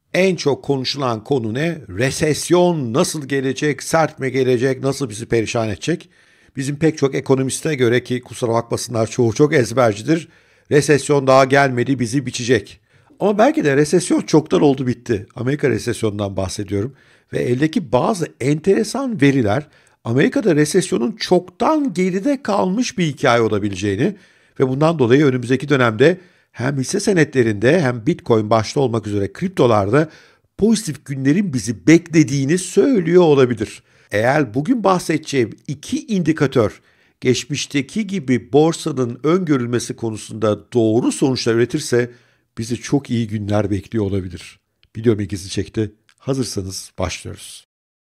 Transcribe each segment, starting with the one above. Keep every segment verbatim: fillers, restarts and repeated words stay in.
En çok konuşulan konu ne? Resesyon nasıl gelecek, sert mi gelecek, nasıl bizi perişan edecek? Bizim pek çok ekonomiste göre ki kusura bakmasınlar çoğu çok ezbercidir. Resesyon daha gelmedi bizi biçecek. Ama belki de resesyon çoktan oldu bitti. Amerika resesyonundan bahsediyorum. Ve eldeki bazı enteresan veriler Amerika'da resesyonun çoktan geride kalmış bir hikaye olabileceğini ve bundan dolayı önümüzdeki dönemde hem hisse senetlerinde hem Bitcoin başta olmak üzere kriptolarda pozitif günlerin bizi beklediğini söylüyor olabilir. Eğer bugün bahsedeceğim iki indikatör geçmişteki gibi borsanın öngörülmesi konusunda doğru sonuçlar üretirse bizi çok iyi günler bekliyor olabilir. Biliyorum ilginizi çekti. Hazırsanız başlıyoruz.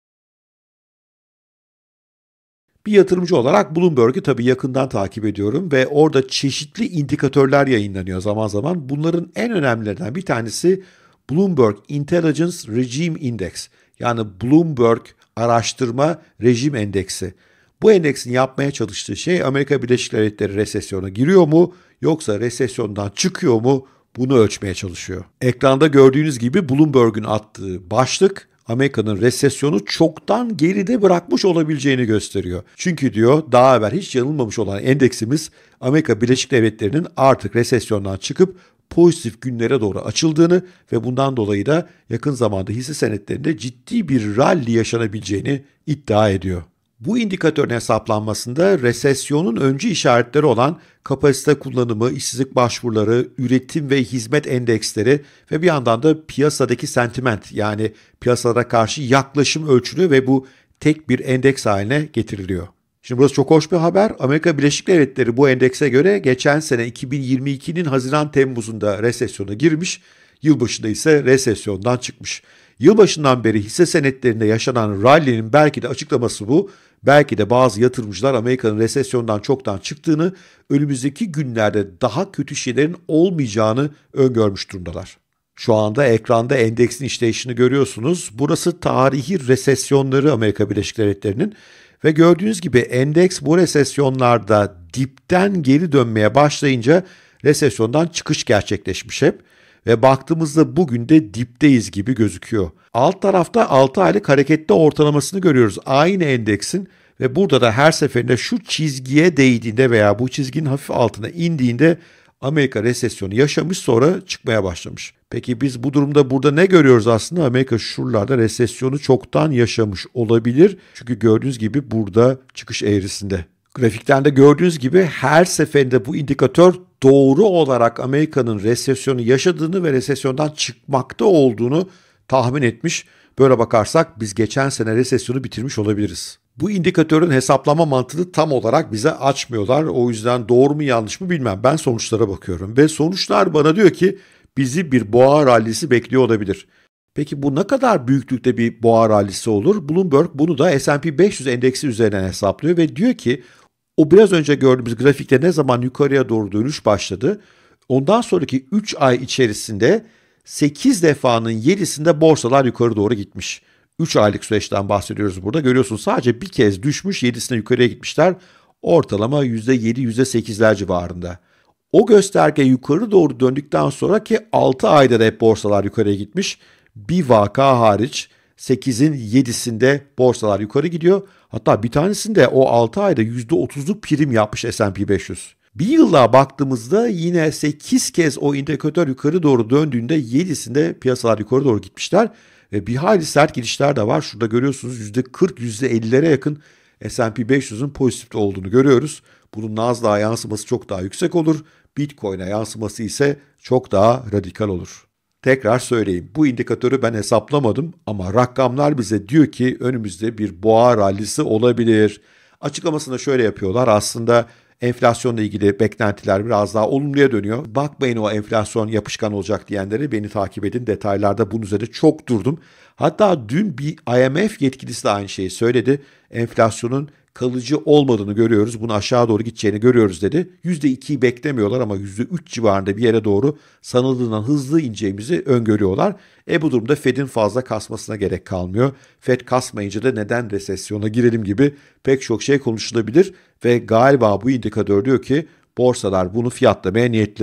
Bir yatırımcı olarak Bloomberg'i tabii yakından takip ediyorum ve orada çeşitli indikatörler yayınlanıyor zaman zaman. Bunların en önemlilerinden bir tanesi Bloomberg Intelligence Regime Index, yani Bloomberg Araştırma Rejim Endeksi. Bu endeksin yapmaya çalıştığı şey Amerika Birleşik Devletleri resesyona giriyor mu yoksa resesyondan çıkıyor mu, bunu ölçmeye çalışıyor. Ekranda gördüğünüz gibi Bloomberg'un attığı başlık Amerika'nın resesyonu çoktan geride bırakmış olabileceğini gösteriyor. Çünkü diyor daha evvel hiç yanılmamış olan endeksimiz Amerika Birleşik Devletleri'nin artık resesyondan çıkıp pozitif günlere doğru açıldığını ve bundan dolayı da yakın zamanda hisse senetlerinde ciddi bir rally yaşanabileceğini iddia ediyor. Bu indikatörün hesaplanmasında resesyonun öncü işaretleri olan kapasite kullanımı, işsizlik başvuruları, üretim ve hizmet endeksleri ve bir yandan da piyasadaki sentiment, yani piyasalara karşı yaklaşım ölçülüyor ve bu tek bir endeks haline getiriliyor. Şimdi burası çok hoş bir haber. Amerika Birleşik Devletleri bu endekse göre geçen sene iki bin yirmi ikinin Haziran-Temmuz'unda resesyona girmiş, yılbaşında ise resesyondan çıkmış. Yılbaşından beri hisse senetlerinde yaşanan rally'nin belki de açıklaması bu. Belki de bazı yatırımcılar Amerika'nın resesyondan çoktan çıktığını, önümüzdeki günlerde daha kötü şeylerin olmayacağını öngörmüş durumdalar. Şu anda ekranda endeksin işleyişini görüyorsunuz. Burası tarihi resesyonları Amerika Birleşik Devletleri'nin ve gördüğünüz gibi endeks bu resesyonlarda dipten geri dönmeye başlayınca resesyondan çıkış gerçekleşmiş hep. Ve baktığımızda bugün de dipteyiz gibi gözüküyor. Alt tarafta altı aylık hareketli ortalamasını görüyoruz aynı endeksin ve burada da her seferinde şu çizgiye değdiğinde veya bu çizginin hafif altına indiğinde Amerika resesyonu yaşamış, sonra çıkmaya başlamış. Peki biz bu durumda burada ne görüyoruz aslında? Amerika şuralarda resesyonu çoktan yaşamış olabilir. Çünkü gördüğünüz gibi burada çıkış eğrisinde. Grafikten de gördüğünüz gibi her seferinde bu indikatör doğru olarak Amerika'nın resesyonu yaşadığını ve resesyondan çıkmakta olduğunu tahmin etmiş. Böyle bakarsak biz geçen sene resesyonu bitirmiş olabiliriz. Bu indikatörün hesaplama mantığını tam olarak bize açmıyorlar. O yüzden doğru mu yanlış mı bilmem. Ben sonuçlara bakıyorum ve sonuçlar bana diyor ki bizi bir boğa rallisi bekliyor olabilir. Peki bu ne kadar büyüklükte bir boğa rallisi olur? Bloomberg bunu da S and P beş yüz endeksi üzerinden hesaplıyor ve diyor ki o biraz önce gördüğümüz grafikte ne zaman yukarıya doğru dönüş başladı? Ondan sonraki üç ay içerisinde sekiz defanın yedisinde borsalar yukarı doğru gitmiş. üç aylık süreçten bahsediyoruz burada. Görüyorsunuz sadece bir kez düşmüş, yedisine yukarıya gitmişler. Ortalama yüzde yedi yüzde sekizler civarında. O gösterge yukarı doğru döndükten sonraki altı ayda da hep borsalar yukarıya gitmiş. Bir vaka hariç sekizin yedisinde borsalar yukarı gidiyor. Hatta bir tanesinde o altı ayda yüzde otuzluk prim yapmış S and P beş yüz. Bir yıllığa baktığımızda yine sekiz kez o indikatör yukarı doğru döndüğünde yedisinde piyasalar yukarı doğru gitmişler. Ve bir hayli sert gidişler de var. Şurada görüyorsunuz yüzde kırk yüzde ellilere yakın S and P beş yüzün pozitifte olduğunu görüyoruz. Bunun Nasdaq'a yansıması çok daha yüksek olur. Bitcoin'e yansıması ise çok daha radikal olur. Tekrar söyleyeyim, bu indikatörü ben hesaplamadım ama rakamlar bize diyor ki önümüzde bir boğa rallisi olabilir. Açıklamasını şöyle yapıyorlar, aslında enflasyonla ilgili beklentiler biraz daha olumluya dönüyor. Bakmayın o enflasyon yapışkan olacak diyenlere, beni takip edin, detaylarda bunun üzerinde çok durdum. Hatta dün bir I M F yetkilisi de aynı şeyi söyledi. Enflasyonun kalıcı olmadığını görüyoruz. Bunu aşağı doğru gideceğini görüyoruz dedi. yüzde ikiyi beklemiyorlar ama yüzde üç civarında bir yere doğru sanıldığından hızlı ineceğimizi öngörüyorlar. E bu durumda Fed'in fazla kasmasına gerek kalmıyor. Fed kasmayınca da neden resesyona girelim gibi pek çok şey konuşulabilir ve galiba bu indikatör diyor ki borsalar bunu fiyatlamaya niyetli.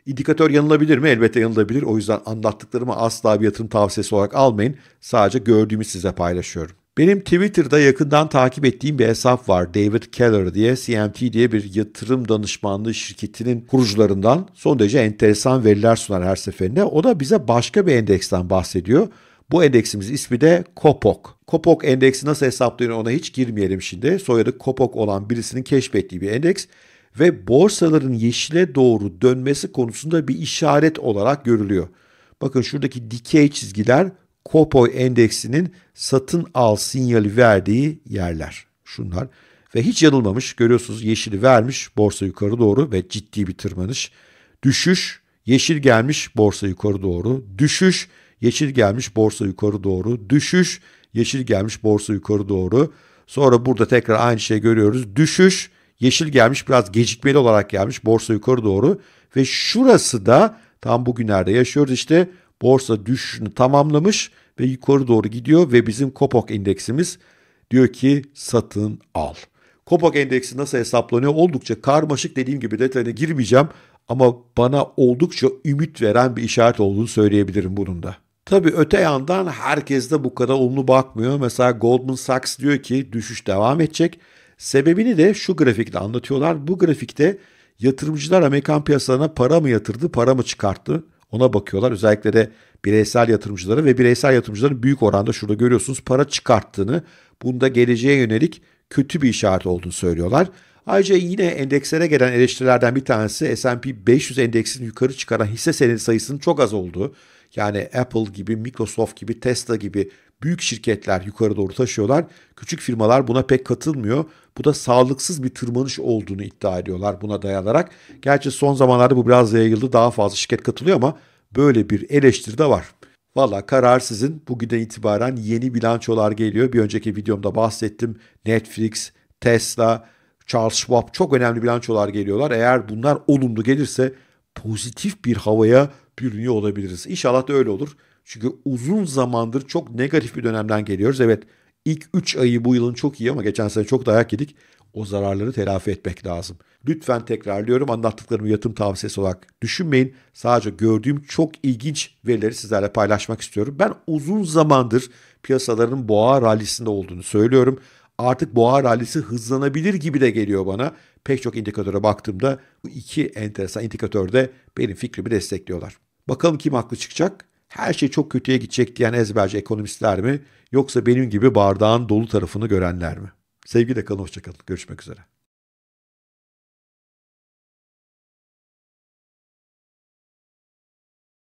İndikatör yanılabilir mi? Elbette yanılabilir. O yüzden anlattıklarımı asla bir yatırım tavsiyesi olarak almayın. Sadece gördüğümü size paylaşıyorum. Benim Twitter'da yakından takip ettiğim bir hesap var. David Keller diye, C M T diye bir yatırım danışmanlığı şirketinin kurucularından. Son derece enteresan veriler sunar her seferinde. O da bize başka bir endeksten bahsediyor. Bu endeksimizin ismi de Kopok. Kopok endeksi nasıl hesaplanıyor ona hiç girmeyelim şimdi. Soyadı Kopok olan birisinin keşfettiği bir endeks ve borsaların yeşile doğru dönmesi konusunda bir işaret olarak görülüyor. Bakın şuradaki dikey çizgiler Kopok endeksinin satın al sinyali verdiği yerler. Şunlar ve hiç yanılmamış, görüyorsunuz yeşili vermiş, borsa yukarı doğru ve ciddi bir tırmanış. Düşüş, yeşil gelmiş, borsa yukarı doğru. Düşüş, yeşil gelmiş, borsa yukarı doğru. Düşüş, yeşil gelmiş, borsa yukarı doğru. Sonra burada tekrar aynı şeyi görüyoruz. Düşüş, yeşil gelmiş, biraz gecikmeli olarak gelmiş, borsa yukarı doğru. Ve şurası da tam bugünlerde yaşıyoruz işte, borsa düşüşünü tamamlamış ve yukarı doğru gidiyor ve bizim Kopok endeksimiz diyor ki satın al. Kopok endeksi nasıl hesaplanıyor? Oldukça karmaşık, dediğim gibi detayına girmeyeceğim ama bana oldukça ümit veren bir işaret olduğunu söyleyebilirim bunun da. Tabii öte yandan herkes de bu kadar olumlu bakmıyor. Mesela Goldman Sachs diyor ki düşüş devam edecek. Sebebini de şu grafikte anlatıyorlar. Bu grafikte yatırımcılar Amerikan piyasalarına para mı yatırdı, para mı çıkarttı? Ona bakıyorlar. Özellikle de bireysel yatırımcıları ve bireysel yatırımcıların büyük oranda şurada görüyorsunuz para çıkarttığını, bunda geleceğe yönelik kötü bir işaret olduğunu söylüyorlar. Ayrıca yine endekslere gelen eleştirilerden bir tanesi S and P beş yüz endeksini yukarı çıkaran hisse senedi sayısının çok az olduğu. Yani Apple gibi, Microsoft gibi, Tesla gibi büyük şirketler yukarı doğru taşıyorlar. Küçük firmalar buna pek katılmıyor. Bu da sağlıksız bir tırmanış olduğunu iddia ediyorlar buna dayanarak. Gerçi son zamanlarda bu biraz yayıldı. Daha fazla şirket katılıyor ama böyle bir eleştiri de var. Valla karar sizin. Bugünden itibaren yeni bilançolar geliyor. Bir önceki videomda bahsettim. Netflix, Tesla, Charles Schwab, çok önemli bilançolar geliyorlar. Eğer bunlar olumlu gelirse pozitif bir havaya bürünüyor olabiliriz. İnşallah da öyle olur. Çünkü uzun zamandır çok negatif bir dönemden geliyoruz. Evet, ilk üç ayı bu yılın çok iyi ama geçen sene çok dayak yedik. O zararları telafi etmek lazım. Lütfen tekrarlıyorum, anlattıklarımı yatırım tavsiyesi olarak düşünmeyin. Sadece gördüğüm çok ilginç verileri sizlerle paylaşmak istiyorum. Ben uzun zamandır piyasaların boğa rallisinde olduğunu söylüyorum. Artık boğa rallisi hızlanabilir gibi de geliyor bana. Pek çok indikatöre baktığımda bu iki enteresan indikatör de benim fikrimi destekliyorlar. Bakalım kim haklı çıkacak? Her şey çok kötüye gidecek diyen ezberci ekonomistler mi? Yoksa benim gibi bardağın dolu tarafını görenler mi? Sevgiyle kalın, hoşça kalın. Görüşmek üzere.